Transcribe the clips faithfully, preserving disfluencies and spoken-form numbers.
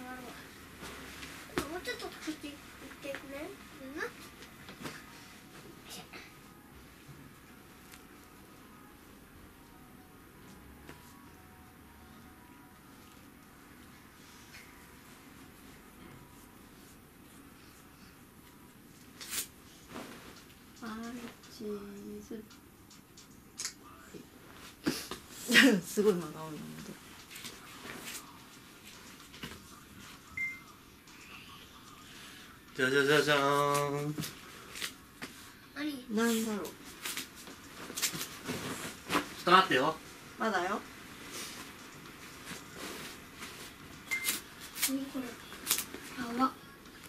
もうちょっとこっち行ってね。うん。 チーズすごい真顔なので。 じゃじゃじゃじゃーん。 何？ なんだろう。 ちょっと待ってよ。 まだよ。 何これ？やば。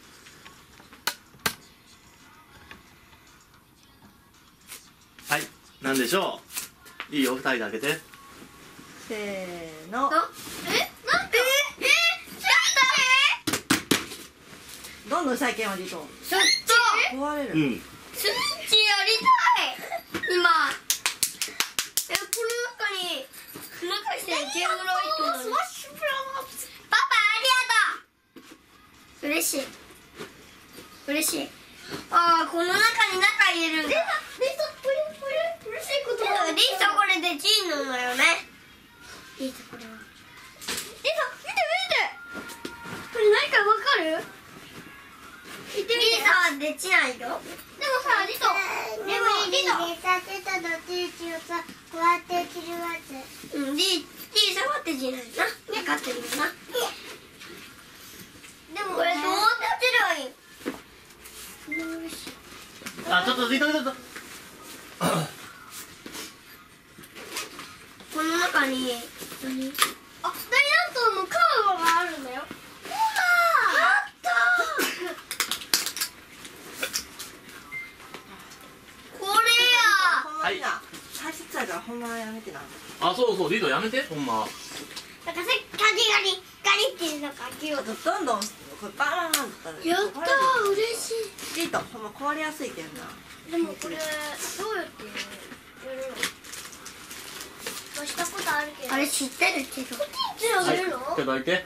はい、なんでしょう。いいよ、二人で開けて。 せーの。 え？なんで？え？え？ どんどんしたいけんはリト。 そっち？ 壊れる。 うん。 スイッチやりたい。今。え、この中に。中にゲームライトなの。パパありがとう。嬉しい。嬉しい。ああ、この中に中入れるんだ。リサ、これこれ嬉しいことだ。リサこれでチーノだよね。リサこれは。リサ見て見て。これ何かわかる？見てリサはできないよ。でもさ、リト。でもリト。リサテトのテーチをさ、こうやって切るやつ。うん、リリサはできないな。分かってるよな。でもこれどうやって切ればいい？ あ、ちょっとリトリトリト。 この中に何？あ、ダイナットのカードがあるんだよ。ほら。あった。これや。 はい。大切だからほんまやめてな。 あ、そうそう、リトやめて、ほんま。 なんかさっきガリガリガリっていうのが開けようと。 どんどんこれバーンだったら。 やったー、嬉しい。 リトほんま壊れやすいけんな。 でもこれどうやってやるの？したことあるけど。あれ知ってるけど。こっちにあげるの？ はい、開いて。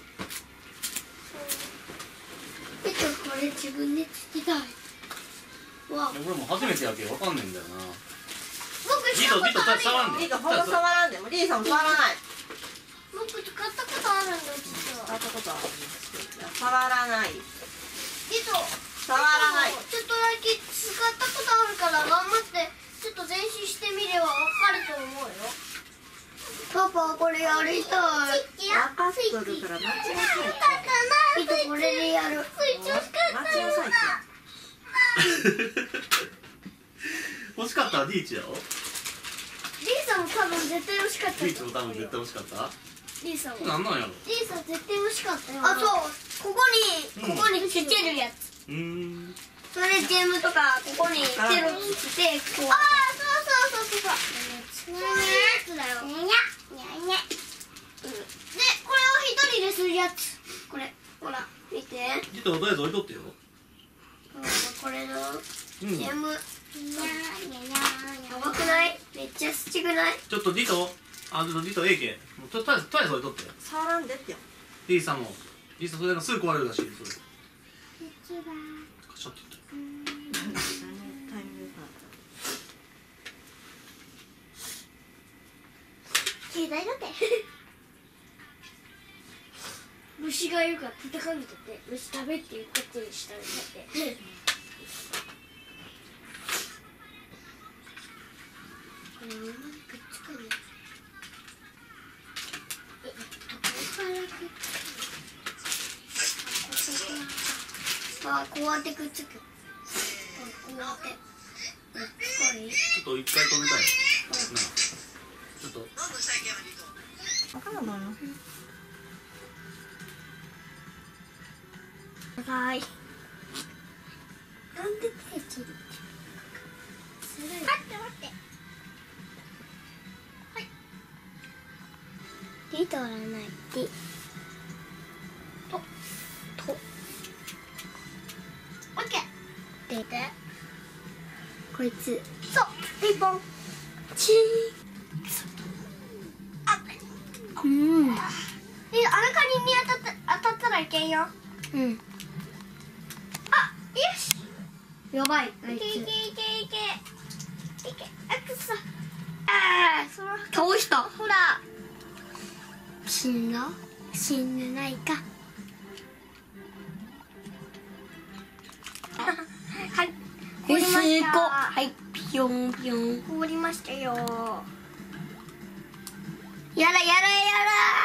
えっとこれ自分でつきたい。わ。 これも初めてやけどわかんねえんだよな。 僕したことあるよ。 リトほんま触らんでもリーさんも触らない。 僕使ったことあるんだ実は。 触ったことある。触らない。 リト。 触らない。 ちょっとだけ使ったことあるから頑張ってちょっと前進してみればわかると思うよ。パパこれやりたい。 分かってるから待ちなさい。 リトこれでやる。スイッチ欲しかった。 待ちなさいって。 欲しかったらリーチやろ。 リーさんも多分絶対欲しかった。 リーチも多分絶対欲しかった。 リーさんも。 なんなんやろ。 リーさん絶対欲しかったよ。あ、そう。ここに、ここにつけるやつ。 うーん。 それゲームとかここにテロつけてこう。ああ、そうそうそうそうそう。こういうやつだよ。にゃにゃにゃ。で、これを一人でするやつ。これ、ほら、見て。 リトとりあえず置いとってよ。 これのうん。 ゲーム。やばくない？めっちゃすちくない？ ちょっとリト、あ、ちょっとリトええけん。もうとりあえずとりあえず置いとって。 触らんでってよ。 リーさんも。リーさんそれがすぐ壊れるらしい。それ。カシャって言った。 タイミングが携帯だって虫がいるから戦うんだって虫食べっていうことにしたんだってこれ馬にくっつくねえ、どこからくっつくあ、こうやってくっつくこうやってちょっと一回止めたい。なあ。ちょっと。 分からんのよ。 はい。なんで手切る？待って待って。はい。リ取らないで。とと。オッケー。出て。こいつ。そう。ピンポン。チー。あ。うん。え、アルカリに当たった当たったらからいけんよ。うん。あ、よし。やばい。いけいけいけいけ。いけ。あ、くそ。ああ、その倒した。ほら。死んだ？死んでないか。はい。凍りました。はい。ピヨンピヨン。凍りましたよ。やらやらやら。